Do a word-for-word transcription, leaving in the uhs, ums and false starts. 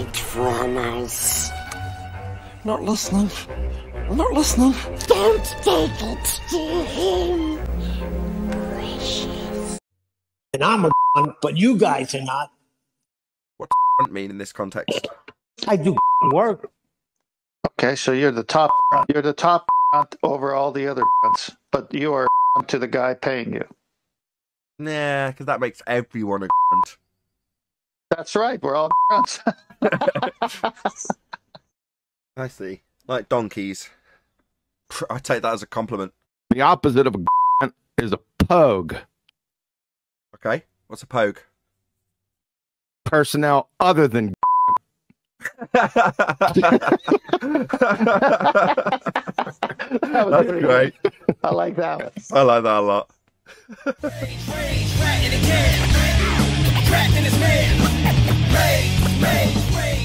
it from us. Not listening. I'm not listening. Don't take it to him, precious. And I'm a but you guys are not. What does mean in this context? I do work. Okay, so you're the top. You're the top over all the other, but you are to the guy paying you. Nah, because that makes everyone a. That's right. We're all. I see. Like donkeys. I take that as a compliment. The opposite of a is a pogue. Okay, what's a pogue? Personnel other than. That was That's really great. Good. I like that one. I like that a lot. Trapped in his man.